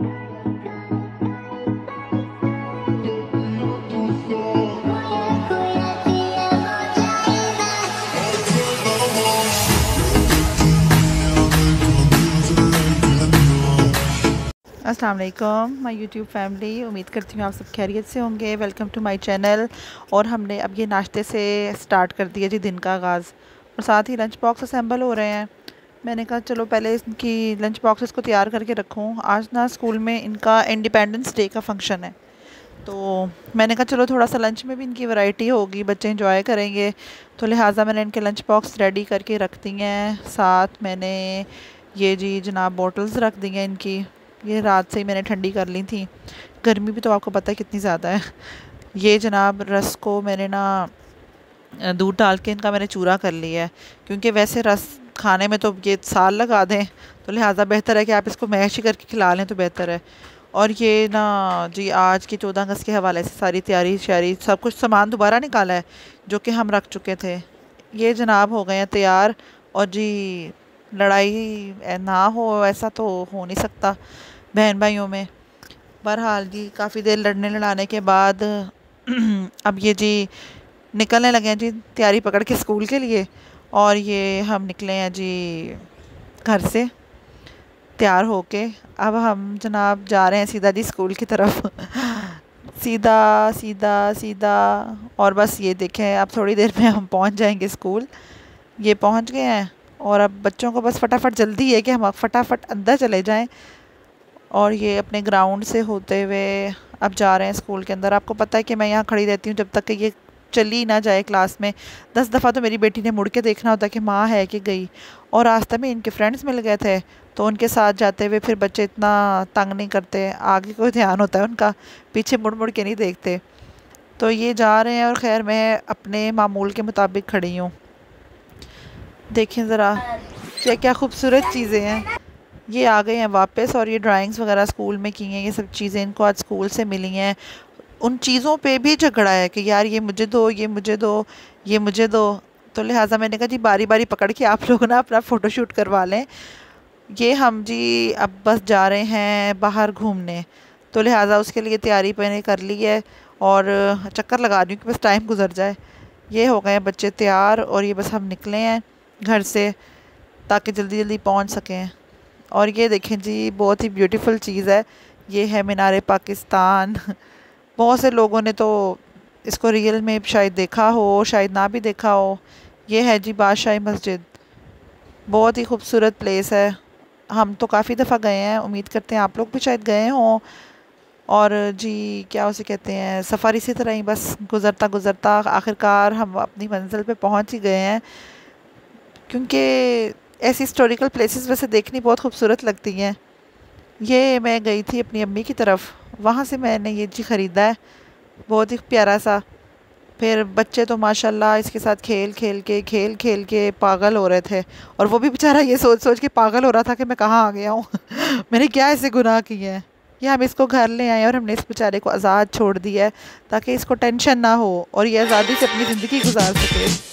अस्सलाम वालेकुम my YouTube family. उम्मीद करती हूँ आप सब खैरियत से होंगे। Welcome to my channel. और हमने अब ये नाश्ते से स्टार्ट कर दिया जी दिन का आगाज़, और साथ ही लंच बॉक्स असेंबल हो रहे हैं। मैंने कहा चलो पहले इनकी लंच बॉक्सेस को तैयार करके रखूँ। आज ना स्कूल में इनका इंडिपेंडेंस डे का फंक्शन है, तो मैंने कहा चलो थोड़ा सा लंच में भी इनकी वैरायटी होगी, बच्चे इंजॉय करेंगे। तो लिहाजा मैंने इनके लंच बॉक्स रेडी करके रख दी हैं। साथ मैंने ये जी जनाब बॉटल्स रख दी हैं इनकी, ये रात से ही मैंने ठंडी कर ली थी। गर्मी भी तो आपको पता है कितनी ज़्यादा है। ये जनाब रस को मैंने ना दूध डाल के इनका मैंने चूरा कर लिया है, क्योंकि वैसे रस खाने में तो ये साल लगा दें, तो लिहाजा बेहतर है कि आप इसको मैश ही करके खिला लें तो बेहतर है। और ये ना जी आज की 14 अगस्त के हवाले से सारी तैयारी श्यारी सब कुछ सामान दोबारा निकाला है जो कि हम रख चुके थे। ये जनाब हो गए हैं तैयार। और जी लड़ाई ना हो ऐसा तो हो नहीं सकता बहन भाइयों में। बहरहाल जी काफ़ी देर लड़ने लड़ाने के बाद अब ये जी निकलने लगे हैं जी तैयारी पकड़ के स्कूल के लिए। और ये हम निकले हैं जी घर से तैयार होके। अब हम जनाब जा रहे हैं सीधा जी स्कूल की तरफ सीधा सीधा सीधा। और बस ये देखें अब थोड़ी देर में हम पहुंच जाएंगे स्कूल। ये पहुंच गए हैं और अब बच्चों को बस फटाफट जल्दी है कि हम फटाफट अंदर चले जाएं। और ये अपने ग्राउंड से होते हुए अब जा रहे हैं स्कूल के अंदर। आपको पता है कि मैं यहाँ खड़ी रहती हूँ जब तक कि ये चली ना जाए क्लास में। 10 दफ़ा तो मेरी बेटी ने मुड़ के देखना होता कि माँ है कि गई। और रास्ते में इनके फ्रेंड्स मिल गए थे, तो उनके साथ जाते हुए फिर बच्चे इतना तंग नहीं करते, आगे कोई ध्यान होता है उनका, पीछे मुड़ मुड़ के नहीं देखते। तो ये जा रहे हैं और ख़ैर मैं अपने मामूल के मुताबिक खड़ी हूँ। देखें ज़रा क्या क्या खूबसूरत चीज़ें हैं। ये आ गए हैं वापस और ये ड्राइंग्स वगैरह स्कूल में की हैं, ये सब चीज़ें इनको आज स्कूल से मिली हैं। उन चीज़ों पे भी झगड़ा है कि यार ये मुझे दो, ये मुझे दो, ये मुझे दो। तो लिहाजा मैंने कहा जी बारी बारी पकड़ के आप लोग ना अपना फ़ोटोशूट करवा लें। ये हम जी अब बस जा रहे हैं बाहर घूमने, तो लिहाजा उसके लिए तैयारी मैंने कर ली है और चक्कर लगा रही हूँ कि बस टाइम गुजर जाए। ये हो गए हैं बच्चे तैयार और ये बस हम निकले हैं घर से ताकि जल्दी जल्दी पहुँच सकें। और ये देखें जी बहुत ही ब्यूटीफुल चीज़ है, ये है मीनार पाकिस्तान। बहुत से लोगों ने तो इसको रियल में शायद देखा हो, शायद ना भी देखा हो। ये है जी बादशाही मस्जिद, बहुत ही खूबसूरत प्लेस है। हम तो काफ़ी दफ़ा गए हैं, उम्मीद करते हैं आप लोग भी शायद गए हों। और जी क्या उसे कहते हैं, सफ़र इसी तरह ही बस गुज़रता गुज़रता आखिरकार हम अपनी मंजिल पे पहुंच ही गए हैं। क्योंकि ऐसी हिस्टोरिकल प्लेसेस वैसे देखनी बहुत खूबसूरत लगती हैं। ये मैं गई थी अपनी अम्मी की तरफ, वहाँ से मैंने ये जी ख़रीदा है, बहुत ही प्यारा सा। फिर बच्चे तो माशाल्लाह इसके साथ खेल खेल के पागल हो रहे थे। और वो भी बेचारा ये सोच सोच के पागल हो रहा था कि मैं कहाँ आ गया हूँ मैंने क्या ऐसे गुनाह किए हैं। ये हम इसको घर ले आए और हमने इस बेचारे को आज़ाद छोड़ दिया है ताकि इसको टेंशन ना हो और ये आज़ादी से अपनी ज़िंदगी गुजार सके।